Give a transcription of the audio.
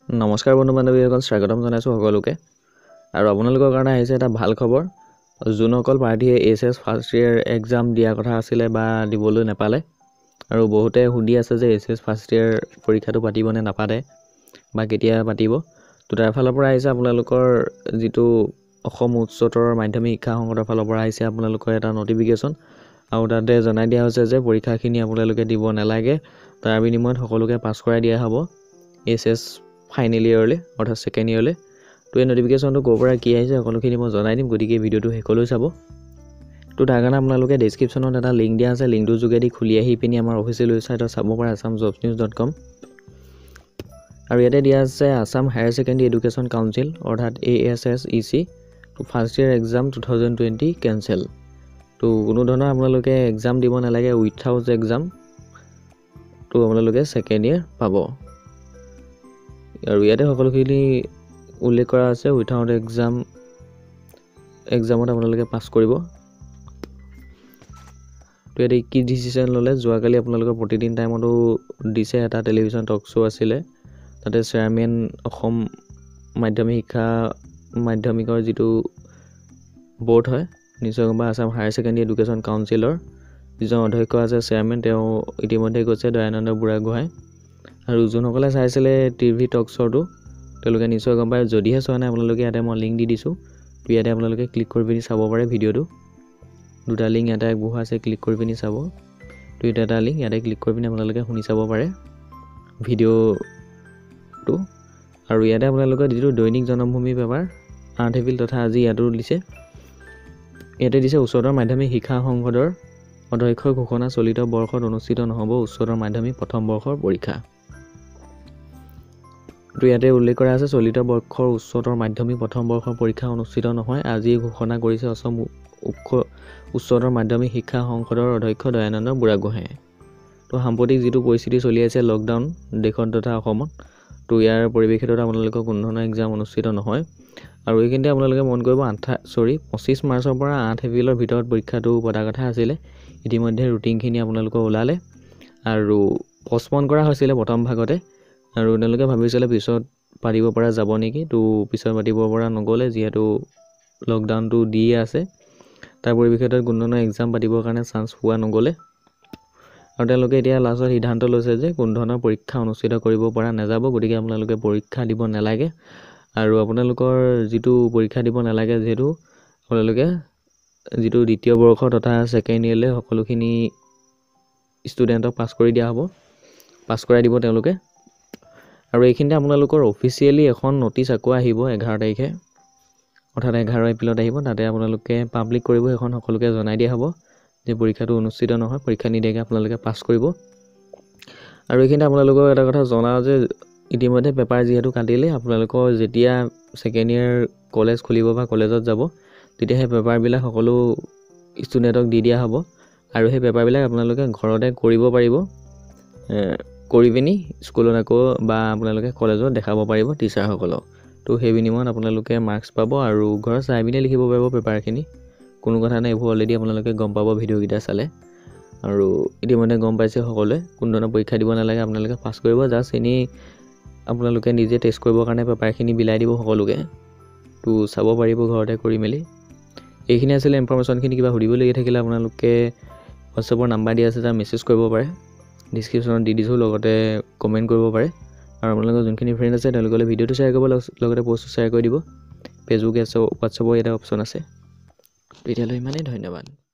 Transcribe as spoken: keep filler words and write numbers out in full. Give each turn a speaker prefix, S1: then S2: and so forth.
S1: নমস্কাৰ বন্ধু বান্ধৱীসকল, স্বাগতম জনাইছোঁ সকলোকে। আৰু আপোনালোকৰ কাৰণে আহিছে এটা ভাল খবৰ। যোনসকল প্ৰাৰ্থীয়ে H S first year exam দিয়াৰ কথা আছিলে বা দিবলৈ নাপালে, আৰু বহুতে সুধি আছে যে এইচ এছ ফাৰ্ষ্ট ইয়েৰ পৰীক্ষাটো পাতিব নে নাপাতে বা কেতিয়া পাতিব, তো তাৰ ফালৰ পৰা আহিছে আপোনালোকৰ যিটো অসম উচ্চতৰ মাধ্যমিক শিক্ষা সংসদৰ ফালৰ পৰা আহিছে আপোনালোকৰ এটা নটিফিকেশ্যন। আৰু তাতে জনাই দিয়া হৈছে যে পৰীক্ষাখিনি আপোনালোকে দিব নালাগে, তাৰ বিনিময়ত সকলোকে পাছ কৰাই দিয়া হ'ব এইচ এছ ফাইনেল ইয়েৰলৈ, অৰ্থাৎ ছেকেণ্ড ইয়েৰলৈ। তো এই নটিফিকেশ্যনটো ক'ৰ পৰা কি আহিছে সকলোখিনি মই জনাই দিম, গতিকে ভিডিঅ'টো শেষলৈ চাব। তো তাৰ কাৰণে আপোনালোকে ডেছক্ৰিপশ্যনত এটা লিংক দিয়া আছে, লিংকটোৰ যোগেদি খুলি আহি পিনি আমাৰ অফিচিয়েল ৱেবছাইটত চাব পাৰে Assam jobs news dot com. আৰু ইয়াতে দিয়া আছে Assam higher secondary education council অৰ্থাৎ A S S E C তো first year exam two thousand twenty cancel. তো কোনো ধৰণৰ আপোনালোকে এক্সাম দিব নালাগে উইথাউট এক্সাম, তো আপোনালোকে ছেকেণ্ড ইয়েৰ পাব। আৰু ইয়াতে সকলোখিনি উল্লেখ কৰা আছে উইথাউট এক্সাম এক্সামত আপোনালোকে পাছ কৰিব। তো ইয়াতে কি ডিচিশ্যন ল'লে, যোৱাকালি আপোনালোকৰ প্ৰতিদিন টাইমতো দিছে এটা টেলিভিশ্যন টক শ্ব' আছিলে, তাতে চেয়াৰমেন অসম মাধ্যমিক শিক্ষা মাধ্যমিকৰ যিটো বৰ্ড হয় নিশ্চয় গম পায়, আছাম হায়াৰ ছেকেণ্ডেৰী এডুকেশ্যন কাউন্সিলৰ যিজন অধ্যক্ষ আছে চেয়াৰমেন, তেওঁ ইতিমধ্যে কৈছে দয়ানন্দ বুঢ়াগোহাঁই। আৰু যোনসকলে চাইছিলে টিভি টক শ্ব'টো তেওঁলোকে নিশ্চয় গম পায়, যদিহে চোৱা নাই আপোনালোকে ইয়াতে মই লিংক দি দিছোঁ, তো ইয়াতে আপোনালোকে ক্লিক কৰি পিনি চাব পাৰে ভিডিঅ'টো। দুটা লিংক ইয়াতে আগবঢ়োৱা আছে, ক্লিক কৰি পিনি চাব। তো এটা এটা লিংক ইয়াতে ক্লিক কৰি পিনি আপোনালোকে শুনি চাব পাৰে ভিডিঅ'টো। আৰু ইয়াতে আপোনালোকে যিটো দৈনিক জনমভূমি পেপাৰ আঠ এপ্ৰিল তথা আজি ইয়াতো দিছে, ইয়াতে দিছে উচ্চতৰ মাধ্যমিক শিক্ষা সংসদৰ অধ্যক্ষৰ ঘোষণা, চলিত বৰ্ষত অনুষ্ঠিত নহ'ব উচ্চতৰ মাধ্যমিক প্ৰথম বৰ্ষৰ পৰীক্ষা। তো ইয়াতে উল্লেখ কৰা আছে চলিত বৰ্ষৰ উচ্চতৰ মাধ্যমিক প্ৰথম বৰ্ষৰ পৰীক্ষা অনুষ্ঠিত নহয়, আজি ঘোষণা কৰিছে অসম উচ্চতৰ মাধ্যমিক শিক্ষা সংসদৰ অধ্যক্ষ দয়ানন্দ বুঢ়াগোহাঁয়ে। তো সাম্প্ৰতিক যিটো পৰিস্থিতি চলি আছে লকডাউন দেশত তথা অসমত, তো ইয়াৰ পৰিৱেশিতত আপোনালোকৰ কোনো ধৰণৰ এক্সাম অনুষ্ঠিত নহয়। আৰু এইখিনিতে আপোনালোকে মন কৰিব আঠা চৰি পঁচিছ মাৰ্চৰ পৰা আঠ এপ্ৰিলৰ ভিতৰত পৰীক্ষাটো পতাৰ কথা আছিলে, ইতিমধ্যে ৰুটিনখিনি আপোনালোকৰ ওলালে আৰু পষ্টপন কৰা হৈছিলে প্ৰথম ভাগতে। আৰু তেওঁলোকে ভাবিছিলে পিছত পাতিব পৰা যাব নেকি, তো পিছত পাতিব পৰা নগ'লে, যিহেতু লকডাউনটো দিয়ে আছে তাৰ পৰিৱেশিতত কোনো ধৰণৰ এক্সাম পাতিবৰ কাৰণে চান্স পোৱা নগ'লে। আৰু তেওঁলোকে এতিয়া লাষ্টত সিদ্ধান্ত লৈছে যে কোনো ধৰণৰ পৰীক্ষা অনুষ্ঠিত কৰিব পৰা নাযাব, গতিকে আপোনালোকে পৰীক্ষা দিব নালাগে। আৰু আপোনালোকৰ যিটো পৰীক্ষা দিব নালাগে, যিহেতু আপোনালোকে যিটো দ্বিতীয় বৰ্ষ তথা ছেকেণ্ড ইয়েৰলৈ সকলোখিনি ষ্টুডেণ্টক পাছ কৰি দিয়া হ'ব, পাছ কৰাই দিব তেওঁলোকে। আৰু এইখিনিতে আপোনালোকৰ অফিচিয়েলি এখন নটিচ আকৌ আহিব এঘাৰ তাৰিখে, অৰ্থাৎ এঘাৰ এপ্ৰিলত আহিব, তাতে আপোনালোকে পাব্লিক কৰিব, সেইখন সকলোকে জনাই দিয়া হ'ব যে পৰীক্ষাটো অনুষ্ঠিত নহয়, পৰীক্ষা নিদিয়াকৈ আপোনালোকে পাছ কৰিব। আৰু এইখিনিতে আপোনালোকক এটা কথা জনাওঁ যে ইতিমধ্যে পেপাৰ যিহেতু কাটিলে, আপোনালোকৰ যেতিয়া ছেকেণ্ড ইয়েৰ কলেজ খুলিব বা কলেজত যাব, তেতিয়া সেই পেপাৰবিলাক সকলো ষ্টুডেণ্টক দি দিয়া হ'ব। আৰু সেই পেপাৰবিলাক আপোনালোকে ঘৰতে কৰিব পাৰিব, কৰি পিনি স্কুলত আকৌ বা আপোনালোকে কলেজত দেখাব পাৰিব টিচাৰসকলক। তো সেই বিনিময়ত আপোনালোকে মাৰ্কছ পাব আৰু ঘৰত চাই পিনে লিখিব পাৰিব পেপাৰখিনি, কোনো কথা নাই, এইবোৰ অলৰেডি আপোনালোকে গম পাব ভিডিঅ'কেইটা চালে। আৰু ইতিমধ্যে গম পাইছে সকলোৱে কোনো ধৰণৰ পৰীক্ষা দিব নালাগে, আপোনালোকে পাছ কৰিব, জাষ্ট এনেই আপোনালোকে নিজে টেষ্ট কৰিবৰ কাৰণে পেপাৰখিনি বিলাই দিব সকলোকে, তো চাব পাৰিব ঘৰতে কৰি মেলি। এইখিনি আছিলে ইনফৰ্মেশ্যনখিনি। কিবা সুধিবলগীয়া থাকিলে আপোনালোকে হোৱাটছএপৰ নাম্বাৰ দিয়া আছে, তাৰ মেছেজ কৰিব পাৰে, ডিছক্ৰিপশ্যনত দি দিছোঁ, লগতে কমেণ্ট কৰিব পাৰে। আৰু আপোনালোকৰ যোনখিনি ফ্ৰেণ্ড আছে তেওঁলোকলৈ ভিডিঅ'টো শ্বেয়াৰ কৰিব, লগতে পষ্টটো শ্বেয়াৰ কৰি দিব। ফেচবুক আছে, হোৱাটছএপৰ ইয়াতে অপশ্যন আছে। তেতিয়ালৈ ইমানেই, ধন্যবাদ।